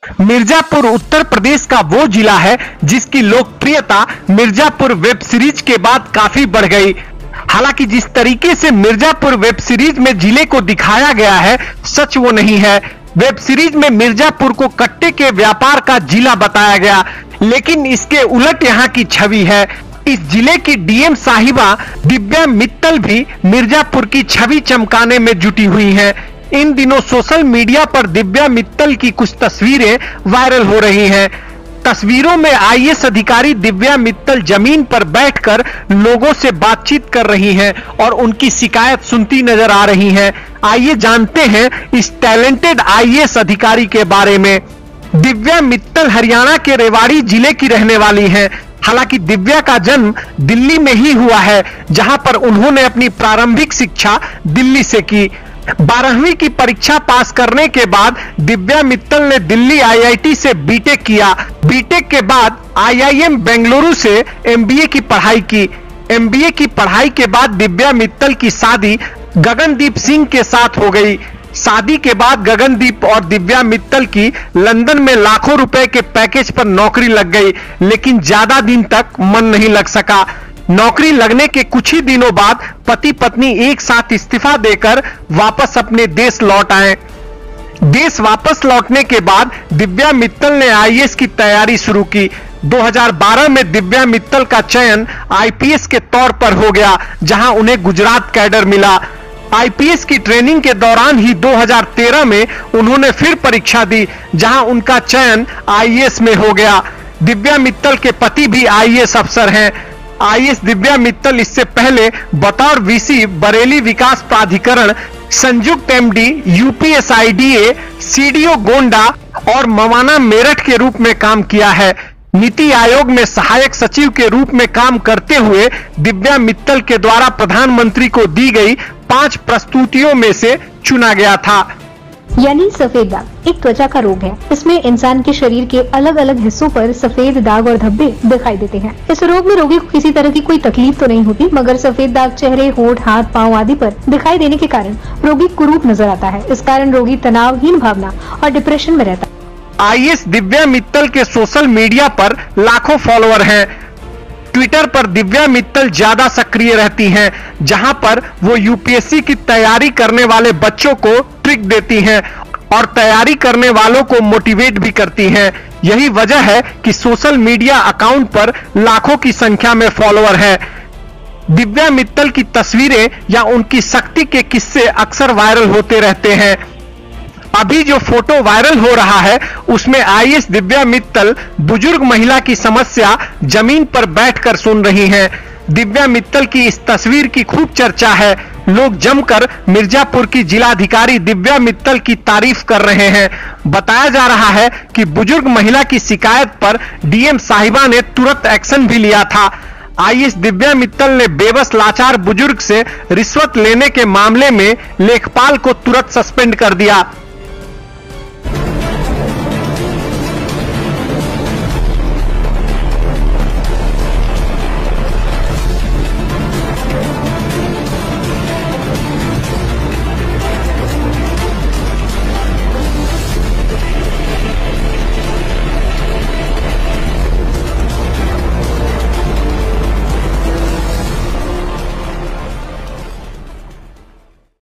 मिर्जापुर उत्तर प्रदेश का वो जिला है जिसकी लोकप्रियता मिर्जापुर वेब सीरीज के बाद काफी बढ़ गई। हालांकि जिस तरीके से मिर्जापुर वेब सीरीज में जिले को दिखाया गया है, सच वो नहीं है। वेब सीरीज में मिर्जापुर को कट्टे के व्यापार का जिला बताया गया, लेकिन इसके उलट यहाँ की छवि है। इस जिले की डीएम साहिबा दिव्या मित्तल भी मिर्जापुर की छवि चमकाने में जुटी हुई हैं। इन दिनों सोशल मीडिया पर दिव्या मित्तल की कुछ तस्वीरें वायरल हो रही हैं। तस्वीरों में आईएएस अधिकारी दिव्या मित्तल जमीन पर बैठकर लोगों से बातचीत कर रही हैं और उनकी शिकायत सुनती नजर आ रही हैं। आइए जानते हैं इस टैलेंटेड आईएएस अधिकारी के बारे में। दिव्या मित्तल हरियाणा के रेवाड़ी जिले की रहने वाली हैं। हालांकि दिव्या का जन्म दिल्ली में ही हुआ है, जहां पर उन्होंने अपनी प्रारंभिक शिक्षा दिल्ली से की। 12वीं की परीक्षा पास करने के बाद दिव्या मित्तल ने दिल्ली आईआईटी से बीटेक किया। बीटेक के बाद आईआईएम बेंगलुरु से एमबीए की पढ़ाई की। एमबीए की पढ़ाई के बाद दिव्या मित्तल की शादी गगनदीप सिंह के साथ हो गई। शादी के बाद गगनदीप और दिव्या मित्तल की लंदन में लाखों रुपए के पैकेज पर नौकरी लग गई, लेकिन ज्यादा दिन तक मन नहीं लग सका। नौकरी लगने के कुछ ही दिनों बाद पति पत्नी एक साथ इस्तीफा देकर वापस अपने देश लौट आए। देश वापस लौटने के बाद दिव्या मित्तल ने आईएएस की तैयारी शुरू की। 2012 में दिव्या मित्तल का चयन आईपीएस के तौर पर हो गया, जहां उन्हें गुजरात कैडर मिला। आईपीएस की ट्रेनिंग के दौरान ही 2013 में उन्होंने फिर परीक्षा दी, जहां उनका चयन आईएएस में हो गया। दिव्या मित्तल के पति भी आईएएस अफसर हैं। आईएएस दिव्या मित्तल इससे पहले बतौर वीसी बरेली विकास प्राधिकरण, संयुक्त एमडी यूपीएसआईडीए, सीडीओ गोंडा और मवाना मेरठ के रूप में काम किया है। नीति आयोग में सहायक सचिव के रूप में काम करते हुए दिव्या मित्तल के द्वारा प्रधानमंत्री को दी गई 5 प्रस्तुतियों में से चुना गया था। यानी सफेद दाग एक त्वचा का रोग है। इसमें इंसान के शरीर के अलग अलग हिस्सों पर सफेद दाग और धब्बे दिखाई देते हैं। इस रोग में रोगी को किसी तरह की कोई तकलीफ तो नहीं होती, मगर सफेद दाग चेहरे, होंठ, हाथ, पांव आदि पर दिखाई देने के कारण रोगी कुरूप नजर आता है। इस कारण रोगी तनावहीन भावना और डिप्रेशन में रहता है। आईएएस दिव्या मित्तल के सोशल मीडिया पर लाखों फॉलोअर हैं। ट्विटर पर दिव्या मित्तल ज्यादा सक्रिय रहती हैं, जहां पर वो यूपीएससी की तैयारी करने वाले बच्चों को ट्रिक देती हैं और तैयारी करने वालों को मोटिवेट भी करती हैं। यही वजह है कि सोशल मीडिया अकाउंट पर लाखों की संख्या में फॉलोअर हैं। दिव्या मित्तल की तस्वीरें या उनकी शक्ति के किस्से अक्सर वायरल होते रहते हैं। अभी जो फोटो वायरल हो रहा है उसमें आईएएस दिव्या मित्तल बुजुर्ग महिला की समस्या जमीन पर बैठकर सुन रही हैं। दिव्या मित्तल की इस तस्वीर की खूब चर्चा है। लोग जमकर मिर्जापुर की जिलाधिकारी दिव्या मित्तल की तारीफ कर रहे हैं। बताया जा रहा है कि बुजुर्ग महिला की शिकायत पर डीएम साहिबा ने तुरंत एक्शन भी लिया था। आईएएस दिव्या मित्तल ने बेबस लाचार बुजुर्ग से रिश्वत लेने के मामले में लेखपाल को तुरंत सस्पेंड कर दिया।